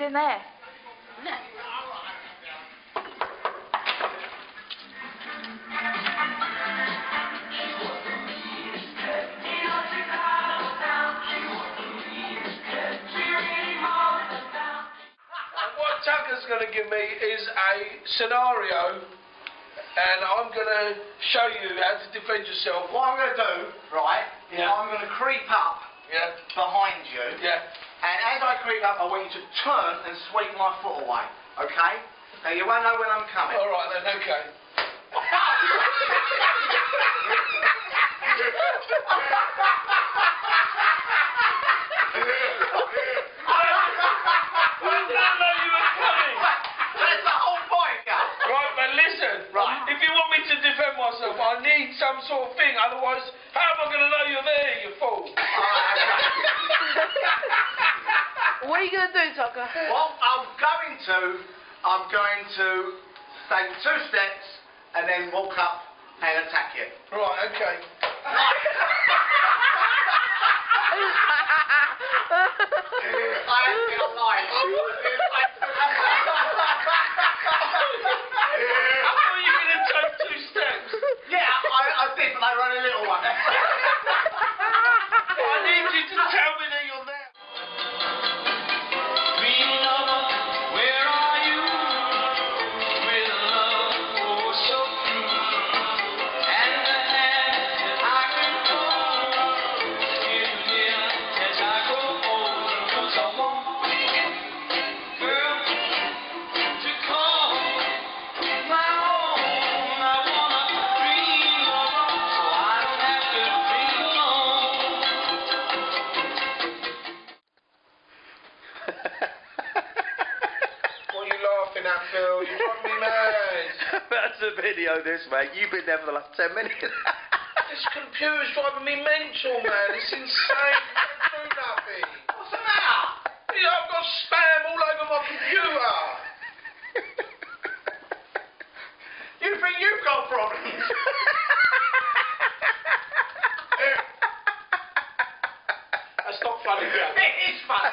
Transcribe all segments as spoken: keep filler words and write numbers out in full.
in there? No. What Tucker's going to give me is a scenario, and I'm going to show you how to defend yourself. What I'm going to do, right, is Yeah. I'm going to creep up Yeah. behind you. Yeah. And as I creep up, I want you to turn and sweep my foot away, okay? Now you won't know when I'm coming. All right then. Okay. That's the whole point, Gus. Right, but listen. Right. If you want me to defend myself, I need some sort of thing. Otherwise, how am I going to know you're there, you fool? What are you going to do, Tucker? Well, I'm going to, I'm going to take two steps and then walk up and attack you. Right. Okay. Right. I have been alive. I thought you were going to take two steps. Yeah, I, I did, but they were only a little one. I need you to tell me that you're there. What are you laughing at, Phil? You got me mad. That's a video, this, mate. You've been there for the last ten minutes. This computer's driving me mental, man. It's insane. You don't do nothing. What's the matter? Yeah, I've got spam all over my computer. You think you've got problems? That's not funny, Jack. It is funny.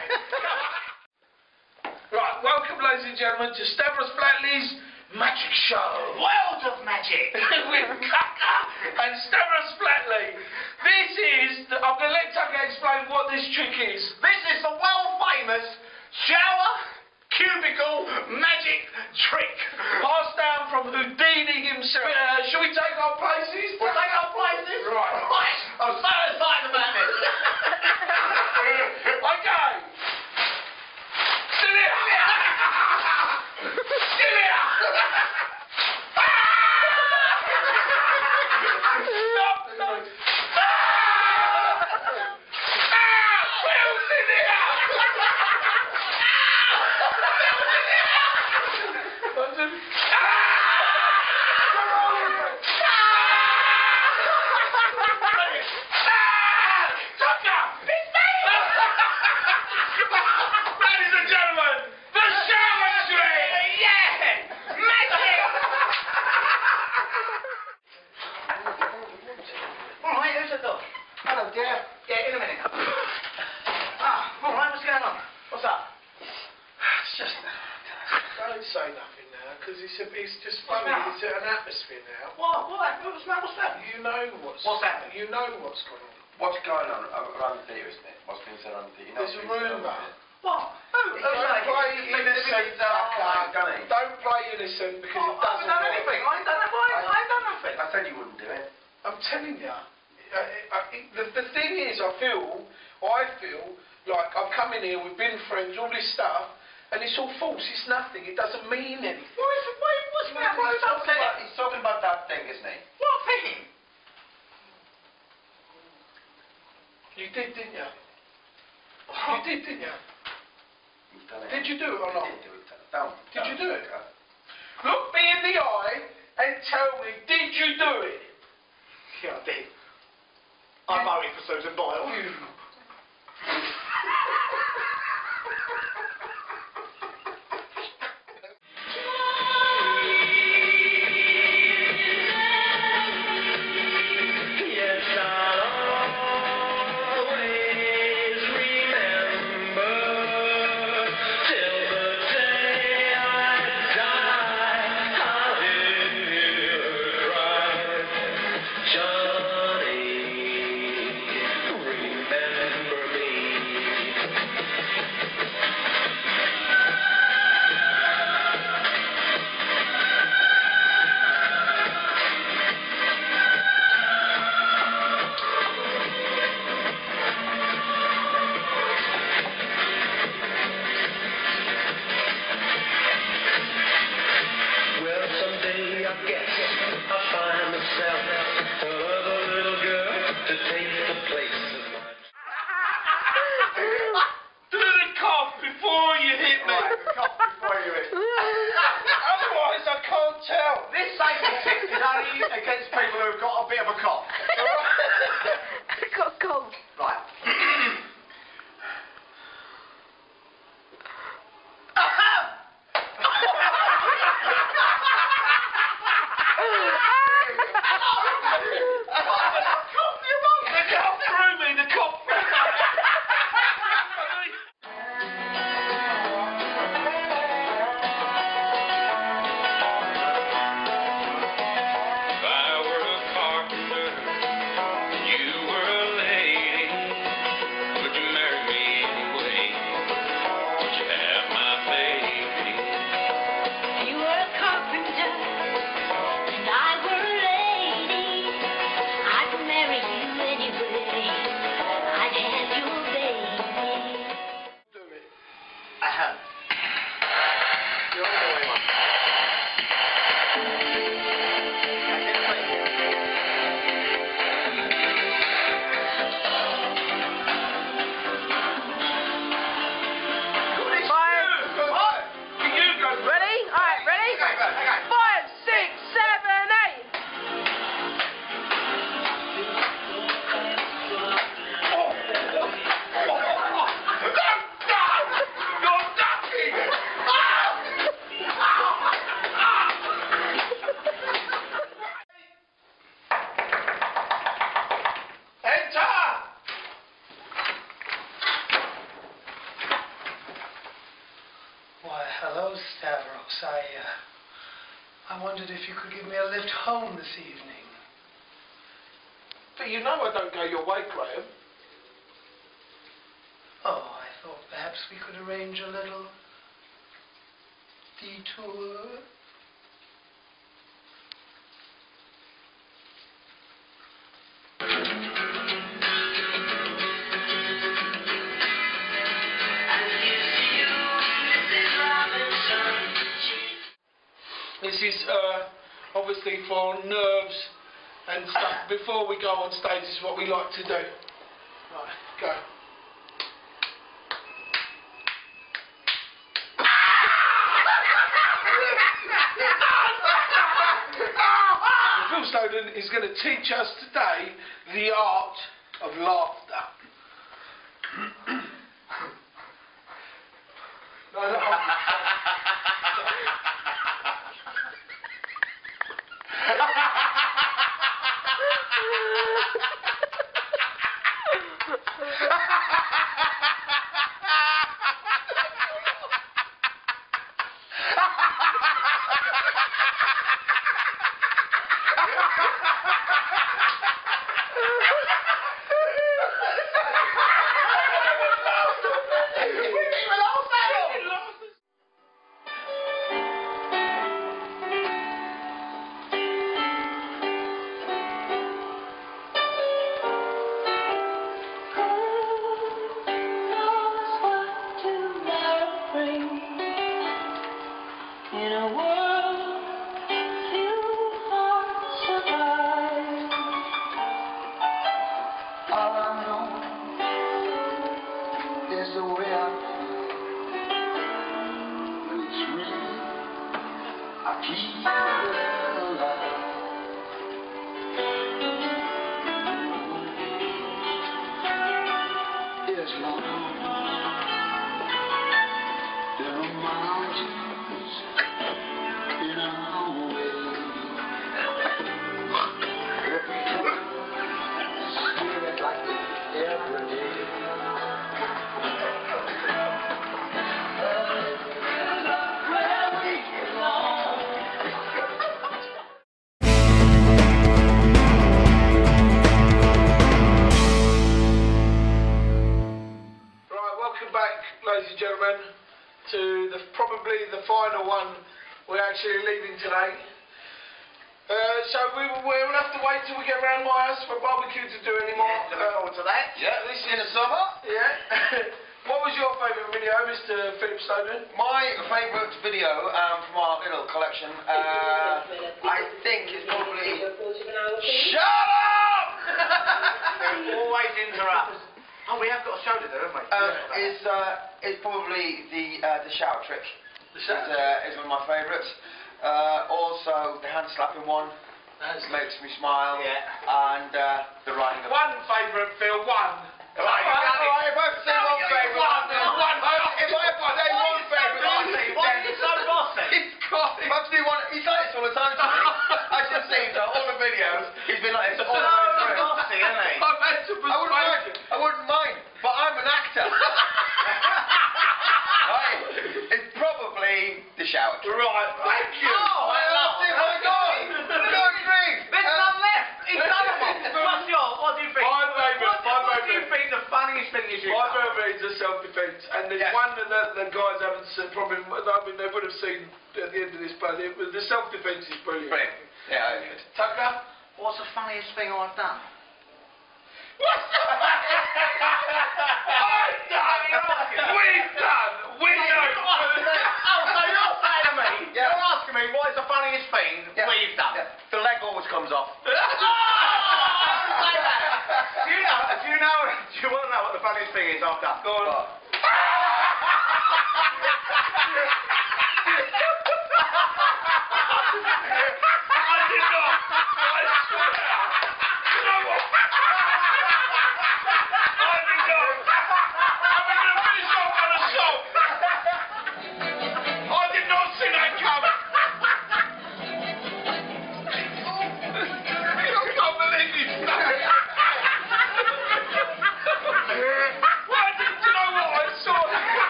Right, welcome, ladies and gentlemen, to Stavros Flatley's Magic Show. World of magic. With Tucker and Stavros Flatley. This is, the, I'm going to let Tucker explain what this trick is. This is the world famous shower cubicle magic trick. Passed down from Houdini himself. Uh, shall we take our places? We'll take our places. Right. Right. I'm so excited about this. Okay. Still here. Still here. Stop. Stop. Phil's in here. Ladies and gentlemen, the shower trick! Yeah! Magic! Alright, who's the dog? Hello, dear. Yeah, in a minute. Ah, alright, what's going on? What's up? It's just... Don't say nothing now, because it's, a- it's just What's funny. that? It's an atmosphere now. What? What? What's that? What's that? You know what's... What's happening? You know what's going on. What's going on around the theatre, isn't it? What's being said around the theatre? There's a rumour. What? Who? Who's Don't that? play You- you- innocent, you- Tucker. Gunny. Don't play innocent, because Oh, it I doesn't haven't done work. anything. I ain't done nothing. I ain't- I ain't done nothing. I said you wouldn't do it. I'm telling you, I, I, the, the thing is, I feel, I feel like I've come in here, we've been friends, all this stuff, and it's all false. It's nothing. It doesn't mean anything. What is, what, what's that? What He's is talking, about, upset? he's talking about that thing, isn't he? What thing? You did, didn't you? You did, didn't you? You've done it. Did you do it or You not? did do it. Don't. Did don't. you do it? Look me in the eye and tell me, did you do it? Yeah, I did. I voted for Susan Boyle. Yes, I'll always remember till the I wondered if you could give me a lift home this evening. But you know I don't go your way, Graham. Oh, I thought perhaps we could arrange a little detour. This is uh, obviously for nerves and stuff. Before we go on stage, this is what we like to do. Right, go. Phil Snowden is going to teach us today the art of laughter. No, no, In a world few hearts survive. All I know is the way I feel. When it's real, I keep it alive. There's no there are mountains in our way. Every time, feel it like every day. Where we belong. Right, welcome back, ladies and gentlemen, to the probably the final one we're actually leaving today. Uh, so we we'll have to wait till we get round my house for a barbecue to do anymore. Yeah, looking forward to that. Yeah, this In is the summer. Yeah. What was your favourite video, Mister Philip Snowden? My favourite video um, from our little collection, uh, I think is probably... Shut up! Always interrupt. Oh, we have got a show to do, haven't we? Um, is uh, is probably the uh, the shower trick. The shower is, uh, is one of my favourites. Uh, also the hand slapping one. That's Makes me smile. Yeah. And uh, the riding of one favourite, Phil. One. Right, right, right, if I have to say one favourite, One, one, if I have to say one favourite, Why are you so bossy? He's got it. If I have to do one, he's like this all the time to me. I just see him all the videos. He's been like this all the way through. bossy, isn't he? I've had to I wouldn't mind. persuade you. I wouldn't mind. But I'm an actor. Right. It's probably the shower trick. Right, thank you. Oh, I love it. My God. Good grief. There's none left. He's done them all. What's your, what do you think? My favourite, What, my what do you favourite. think the funniest thing is you've My done? favourite is the self-defence, and there's Yes. one that the, the guys haven't seen, probably, I mean, they would have seen at the end of this, but it, the self-defence is brilliant. Brilliant. Yeah, I good. Tucker? What's the funniest thing I've done? What's the I've done! We've done! We know! Oh, so you're saying to me, Yeah. you're asking me what is the funniest thing Yeah. we've done? Yeah. The leg always comes off. Oh, don't say that. Do you know, do you know, do you want to know what the funniest thing is I've done? Go on. What? I did not! I swear!